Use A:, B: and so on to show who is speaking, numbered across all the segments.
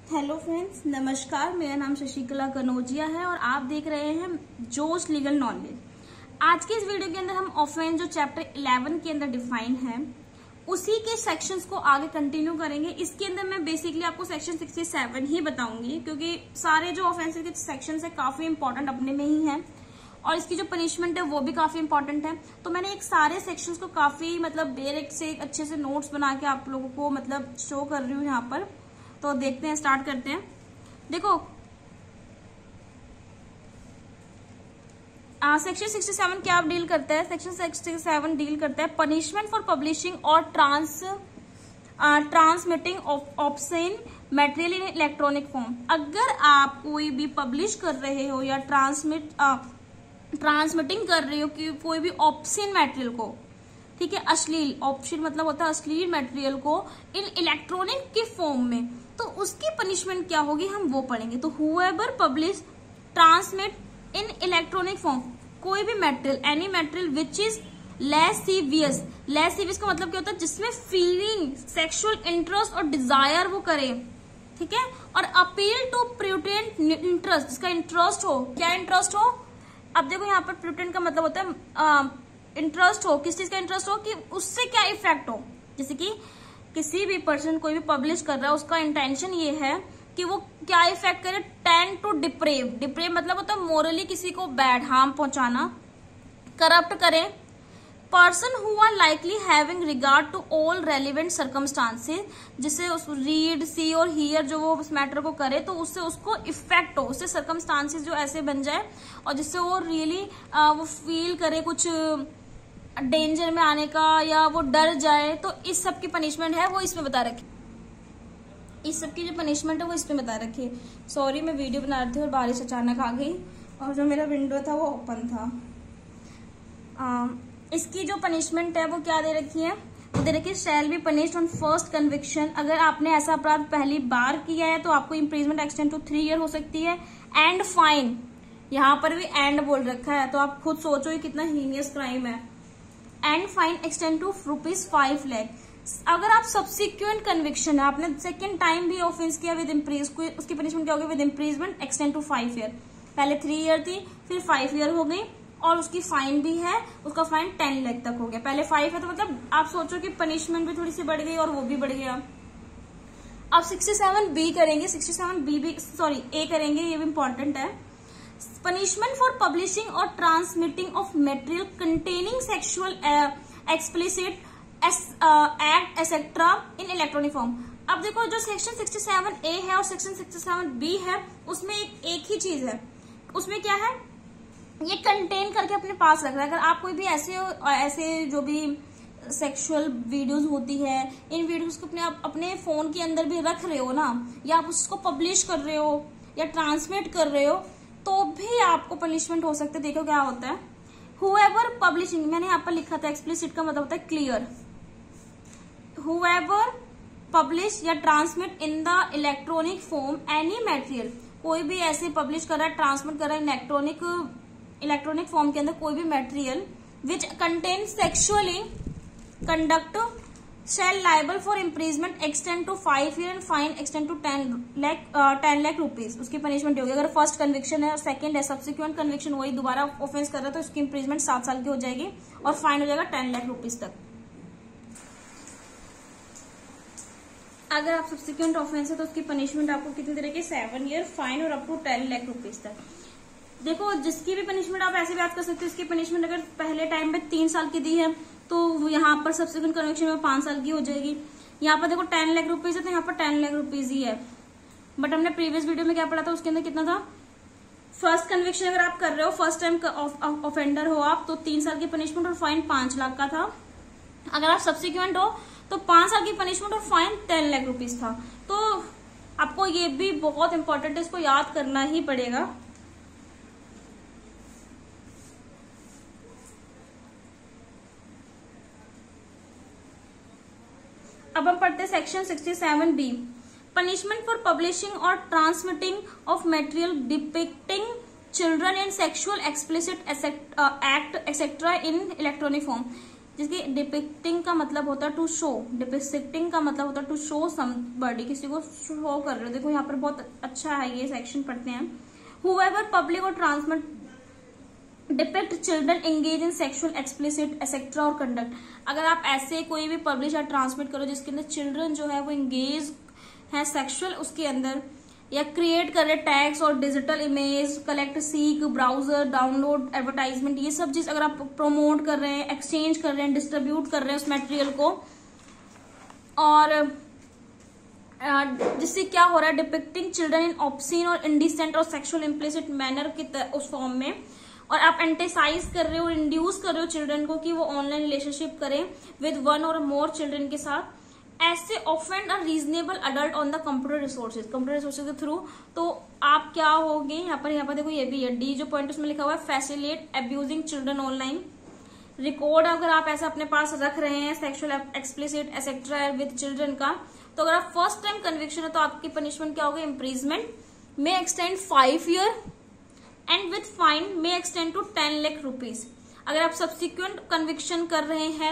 A: Hello friends, नमस्कार। मेरा नाम शशिकला कनौजिया है और आप देख रहे हैं जोश लीगल नॉलेज। आज के इस वीडियो के अंदर हम ऑफेंस जो चैप्टर 11 के अंदर डिफाइन है उसी के सेक्शंस को आगे कंटिन्यू करेंगे। इसके अंदर मैं बेसिकली आपको सेक्शन 67 ही बताऊंगी क्योंकि सारे जो ऑफेंस के सेक्शंस है काफी इंपॉर्टेंट अपने में ही है और इसकी जो पनिशमेंट है वो भी काफी इंपॉर्टेंट है। तो मैंने एक सारे सेक्शंस को काफी डायरेक्ट से अच्छे से नोट्स बना के आप लोगों को शो कर रही हूँ यहाँ पर। तो देखते हैं, स्टार्ट करते हैं। देखो सेक्शन 67 क्या डील करता है? सेक्शन 67 डील करता है पनिशमेंट फॉर पब्लिशिंग और transmitting obscene material in electronic form. अगर आप कोई भी पब्लिश कर रहे हो या ट्रांसमिटिंग कर रहे हो कि कोई भी ऑब्ससेन मटेरियल को, ठीक है, अश्लील, ऑप्शन मतलब होता है अश्लील मटेरियल को इन इलेक्ट्रॉनिक के फॉर्म में, तो उसकी पनिशमेंट क्या होगी हम वो पढ़ेंगे। तो whoever publish transmit in electronic form कोई भी material, any material which is lascivious. Lascivious का मतलब क्या होता है? जिसमें फीलिंग, सेक्सुअल इंटरेस्ट और डिजायर वो करे, ठीक है। और अपील टू प्रूडेंट इंटरेस्ट, जिसका इंटरेस्ट हो। क्या इंटरेस्ट हो? अब देखो यहाँ पर प्रूडेंट का मतलब होता है इंटरेस्ट हो। किस चीज का इंटरेस्ट हो कि उससे क्या इफेक्ट हो। जैसे कि किसी भी पर्सन कोई भी पब्लिश कर रहा है, उसका इंटेंशन ये है कि वो क्या इफेक्ट करे, टेंड टू डिप्रेव। डिप्रेव मतलब होता है मोरली किसी को बैड हार्म पहुंचाना, करप्ट करे। Person who are likely having regard to all relevant circumstances, जिससे उस रीड, सी और हियर जो वो उस मैटर को करे तो उससे उसको इफेक्ट हो, उससे सर्कमस्टांसेस जो ऐसे बन जाए और जिससे वो रियली वो फील करे कुछ डेंजर में आने का या वो डर जाए, तो इस सब की पनिशमेंट है वो इसमें बता रखी। इस सब की जो पनिशमेंट है वो इसमें बता रखी है। सॉरी, मैं वीडियो बना रही थी और बारिश अचानक आ गई और जो मेरा विंडो था वो ओपन था। इसकी जो पनिशमेंट है वो क्या दे रखी है? वो दे रखी है shall be punished on first conviction. अगर आपने ऐसा अपराध पहली बार किया है तो आपको इम्प्रिजमेंट एक्सटेंड टू 3 ईयर हो सकती है। एंड फाइन, यहाँ पर भी एंड बोल रखा है तो आप खुद सोचो ये कितना हीनियस क्राइम है। And fine extend to ₹5 lakh. अगर आप सब्सिक्वेंट कन्विक्शन है, आपने सेकेंड टाइम भी ऑफेंस किया विद इम्प्रीज, उसकी पनिशमेंट क्या होगी? With imprisonment extend to 5 year. पहले 3 ईयर थी, फिर 5 ईयर हो गई और उसकी फाइन भी है, उसका फाइन 10 लाख तक हो गया। पहले 5 है तो मतलब आप सोचो कि पनिशमेंट भी थोड़ी सी बढ़ गई और वो भी बढ़ गया। अब 67B करेंगे, 67B भी सॉरी ए करेंगे, ये भी इंपॉर्टेंट है। पनिशमेंट फॉर पब्लिशिंग और transmitting of material containing sexual explicit act etcetera in electronic form. अब देखो जो सेक्शन 67A है और सेक्शन 67B है उसमें एक ही चीज है। उसमें क्या है? ये कंटेन करके अपने पास रख रहा है। अगर आप कोई भी ऐसे जो भी सेक्सुअल वीडियोस होती है, इन वीडियोस को अपने फोन के अंदर भी रख रहे हो ना, या आप उसको पब्लिश कर रहे हो या ट्रांसमिट कर रहे हो, तो भी आपको पनिशमेंट हो सकता है। देखो क्या होता है। हुएवर पब्लिशिंग, मैंने यहाँ पर लिखा था, एक्सप्लिसिट का मतलब होता है क्लियर। हुएवर पब्लिश या transmit in the electronic form any material, कोई भी ऐसे पब्लिश कर रहा है, ट्रांसमिट कर रहा है इलेक्ट्रॉनिक फॉर्म के अंदर कोई भी material which contain sexually conduct shall liable for imprisonment extend to 5 year and fine extend to 10 lakh rupees। उसकी पनिशमेंट होगी। अगर फर्स्ट कन्विक्शन है और सेकंड है, सब्सिक्वेंट कन्विक्शन वही दोबारा ऑफेंस कर रहा है तो उसकी इम्प्रिजमेंट 7 साल की हो जाएगी और फाइन हो जाएगा 10 लाख रुपीज तक। अगर आप सब्सिक्वेंट ऑफेंस है तो उसकी पनिशमेंट आपको कितनी तरह की? 7 ईयर, फाइन और अप टू 10 लाख रुपीज तक। देखो जिसकी भी पनिशमेंट आप ऐसे बात कर सकते हो, इसकी पनिशमेंट अगर पहले टाइम में 3 साल की दी है तो यहाँ पर सब्सिक्वेंट कन्विक्शन में 5 साल की हो जाएगी। यहाँ पर देखो 10 लाख रुपीज है तो यहाँ पर 10 लाख रुपीज ही है। बट हमने प्रीवियस वीडियो में क्या पढ़ा था, उसके अंदर कितना था? फर्स्ट कन्विक्शन अगर आप कर रहे हो, फर्स्ट टाइम ऑफेंडर हो आप, तो 3 साल की पनिशमेंट और फाइन 5 लाख का था। अगर आप सब्सिक्वेंट हो तो 5 साल की पनिशमेंट और फाइन 10 लाख रुपीज था। तो आपको ये भी बहुत इंपॉर्टेंट है, इसको याद करना ही पड़ेगा। अब हम पढ़ते हैं section 67B, punishment for publishing और transmitting of material depicting children in sexual explicit act etcetera in electronic form. जिसकी डिपिक्टिंग का मतलब होता है टू शो, डिपिक्टिंग का मतलब होता है टू शो समबडी, किसी को शो कर रहे हो। देखो यहाँ पर बहुत अच्छा है ये सेक्शन, पढ़ते हैं। हुएवर पब्लिक और transmit depict children engage in sexual explicit etcetera और कंडक्ट। अगर आप ऐसे कोई भी पब्लिश या ट्रांसमिट करो जिसके अंदर चिल्ड्रन जो है वो एंगेज है सेक्सुअल उसके अंदर, या क्रिएट कर रहे टैग्स और digital image, collect, seek, browser, download, advertisement, ये सब चीज अगर आप प्रमोट कर रहे हैं, एक्सचेंज कर रहे हैं, डिस्ट्रीब्यूट कर रहे हैं उस मटेरियल को, और जिससे क्या हो रहा है, डिपिक्टिंग चिल्ड्रन इन ऑब्सीन और इंडिसेंट और सेक्सुअल इम्प्लिसिट मैनर की उस फॉर्म में, और आप एंटेसाइज कर रहे हो, इंड्यूस कर रहे हो चिल्ड्रन को कि वो ऑनलाइन रिलेशनशिप करें विद वन और मोर चिल्ड्रन के साथ, ऐसे offend a reasonable adult on the computer resources, computer resources के थ्रू, तो आप क्या होगे यहाँ पर देखो ये भी है, डी जो पॉइंट उसमें लिखा हुआ है, facilitate abusing children online. Record अगर आप ऐसा अपने पास रख रहे हैं sexual explicit etcetera with children का, तो अगर आप फर्स्ट टाइम कन्विक्शन है तो आपकी पनिशमेंट क्या होगी, imprisonment may extend 5 year and with fine may extend to 10 lakh rupees. अगर आप सब्सिक्वेंट कन्विक्शन कर रहे हैं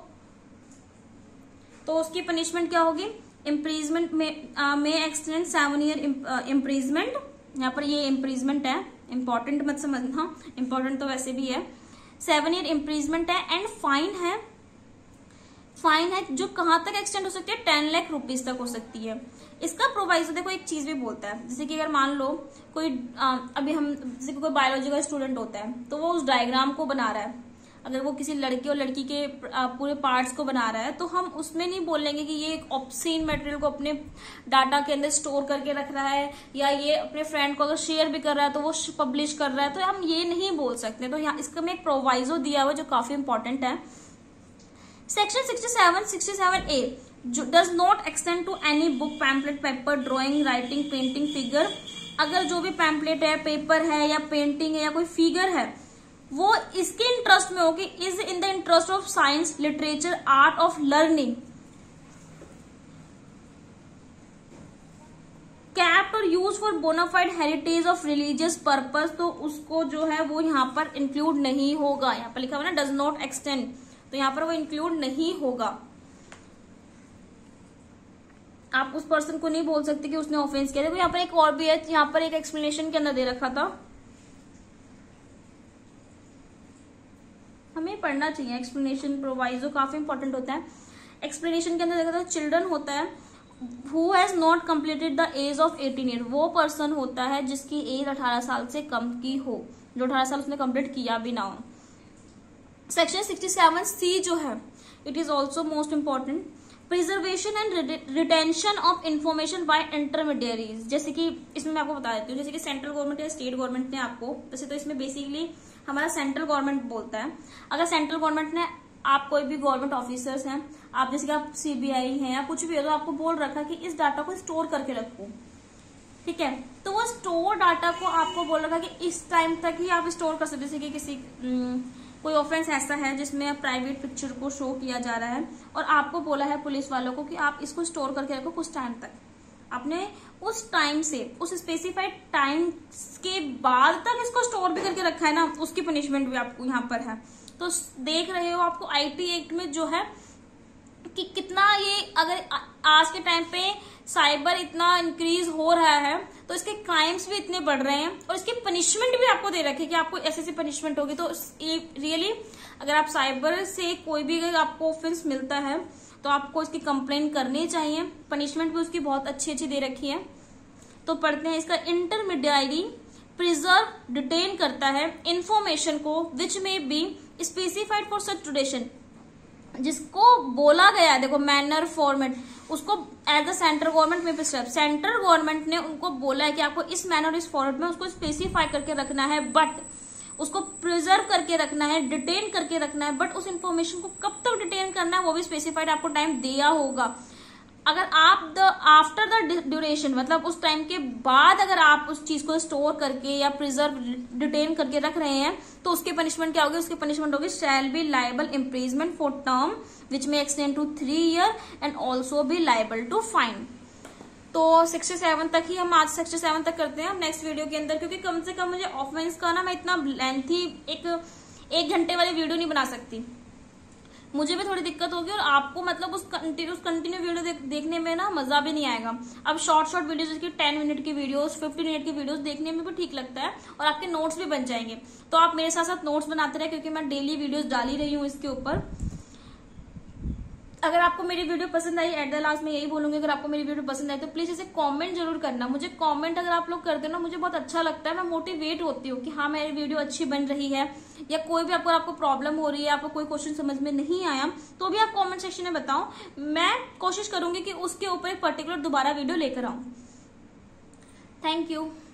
A: तो उसकी पनिशमेंट क्या होगी, इम्प्रीजमेंट में एक्सटेंड 7 ईयर इम्प्रीजमेंट। यहाँ पर ये इम्प्रीजमेंट है, इंपॉर्टेंट मत समझना, इंपॉर्टेंट तो वैसे भी है। 7 ईयर इम्प्रीजमेंट है एंड फाइन है जो कहां तक एक्सटेंड हो सकती है, 10 लाख रुपीज तक हो सकती है। इसका प्रोवाइजर देखो एक चीज भी बोलता है, जैसे कि अगर मान लो कोई अभी हम जैसे कोई बायोलॉजी का स्टूडेंट होता है तो वो उस डायग्राम को बना रहा है, अगर वो किसी लड़के और लड़की के पूरे पार्ट्स को बना रहा है तो हम उसमें नहीं बोलेंगे कि ये एक ऑब्सीन मटेरियल को अपने डाटा के अंदर स्टोर करके रख रहा है, या ये अपने फ्रेंड को अगर शेयर भी कर रहा है तो वो पब्लिश कर रहा है, तो हम ये नहीं बोल सकते। तो यहाँ इसका में एक प्रोवाइजो दिया हुआ जो काफी इंपॉर्टेंट है, section 67A does not extend to any book, pamphlet, paper, drawing, writing, painting, figure. अगर जो भी पैम्पलेट है, पेपर है या पेंटिंग है या कोई फिगर है वो इसके इंटरेस्ट में होगी, is in the interest of science, literature, art of learning, kept और use for bona fide heritage of religious purpose, तो उसको जो है वो यहाँ पर इंक्लूड नहीं होगा। यहाँ पर लिखा हुआ ना डज नॉट एक्सटेंड, तो यहाँ पर वो इंक्लूड नहीं होगा। आप उस पर्सन को नहीं बोल सकते कि उसने ऑफेंस किया। देखो यहाँ पर एक और भी है, यहाँ पर एक एक्सप्लेनेशन के अंदर दे रखा था, हमें पढ़ना चाहिए एक्सप्लेनेशन, प्रोवाइजो काफी इंपॉर्टेंट होता है। एक्सप्लेनेशन के अंदर देखा था चिल्ड्रन होता है who has not completed the age of 18 year, वो पर्सन होता है जिसकी एज 18 साल से कम की हो, जो 18 साल उसने कंप्लीट किया भी ना हो। सेक्शन 67C जो है it is also most important, preservation and retention of information by intermediaries. जैसे कि इसमें मैं आपको बता देती हूँ, जैसे कि सेंट्रल गवर्नमेंट या स्टेट गवर्नमेंट ने आपको, वैसे तो इसमें बेसिकली हमारा सेंट्रल गवर्नमेंट बोलता है, अगर सेंट्रल गवर्नमेंट ने आप कोई भी गवर्नमेंट ऑफिसर्स हैं, आप जैसे कि आप CBI हैं या कुछ भी हो, तो आपको बोल रखा कि इस डाटा को स्टोर करके रखो, ठीक है, तो वो स्टोर डाटा को आपको बोल रखा कि इस टाइम तक ही आप स्टोर कर सकते। जैसे कि किसी कोई ऑफेंस ऐसा है जिसमें प्राइवेट पिक्चर को शो किया जा रहा है और आपको बोला है पुलिस वालों को कि आप इसको स्टोर करके रखो कुछ टाइम तक, आपने उस टाइम से उस स्पेसिफाइड टाइम के बाद तक इसको स्टोर भी करके रखा है ना, उसकी पनिशमेंट भी आपको यहाँ पर है। तो देख रहे हो आपको IT एक्ट में जो है कि कितना ये, अगर आज के टाइम पे साइबर इतना इंक्रीज हो रहा है तो इसके क्राइम्स भी इतने बढ़ रहे हैं और इसकी पनिशमेंट भी आपको दे रखी है कि आपको ऐसी पनिशमेंट होगी। तो रियली अगर आप साइबर से कोई भी अगर आपको ऑफेंस मिलता है तो आपको इसकी कंप्लेन करनी चाहिए, पनिशमेंट भी उसकी बहुत अच्छी अच्छी दे रखी है। तो पढ़ते हैं इसका, इंटरमीडियरी प्रिजर्व डिटेन करता है इंफॉर्मेशन को which may be specified for such duration, जिसको बोला गया है, देखो मैनर फॉर्मेट, उसको as the central government may prescribe, central government ने उनको बोला है कि आपको इस मैनर इस फॉर्मेट में उसको स्पेसिफाई करके रखना है, बट उसको प्रिजर्व करके रखना है, डिटेन करके रखना है, बट उस इंफॉर्मेशन को कब तक डिटेन करना है वो भी स्पेसिफाइड आपको टाइम दिया होगा। अगर आप आफ्टर द ड्यूरेशन, मतलब उस टाइम के बाद अगर आप उस चीज को स्टोर करके या प्रिजर्व डिटेन करके रख रहे हैं तो उसकी पनिशमेंट क्या होगी, उसकी पनिशमेंट होगी shall be liable imprisonment for term which may extend to 3 year and also be liable to fine. तो 67 तक ही हम आज 67 तक करते हैं नेक्स्ट वीडियो के अंदर, क्योंकि कम से कम मुझे ऑफेंस का ना मैं इतना लेंथी एक घंटे वाली वीडियो नहीं बना सकती, मुझे भी थोड़ी दिक्कत होगी और आपको मतलब उस कंटिन्यू वीडियो देखने में ना मजा भी नहीं आएगा। अब शॉर्ट वीडियोस जैसे 10 मिनट की वीडियोस, 15 मिनट की वीडियोस देखने में भी ठीक लगता है और आपके नोट्स भी बन जाएंगे। तो आप मेरे साथ साथ नोट्स बनाते रहे, क्योंकि मैं डेली वीडियोस डाल ही रही हूँ इसके ऊपर। अगर आपको मेरी वीडियो पसंद आई, एट द लास्ट में यही बोलूंगी, अगर आपको मेरी वीडियो पसंद आई तो प्लीज इसे कमेंट जरूर करना। मुझे कमेंट अगर आप लोग करते हो ना, मुझे बहुत अच्छा लगता है, मैं मोटिवेट होती हूँ कि हाँ मेरी वीडियो अच्छी बन रही है। या कोई भी आपको प्रॉब्लम हो रही है, आपको कोई क्वेश्चन समझ में नहीं आया, तो भी आप कॉमेंट सेक्शन में बताओ, मैं कोशिश करूंगी कि उसके ऊपर एक पर्टिकुलर दोबारा वीडियो लेकर आऊं। Thank you.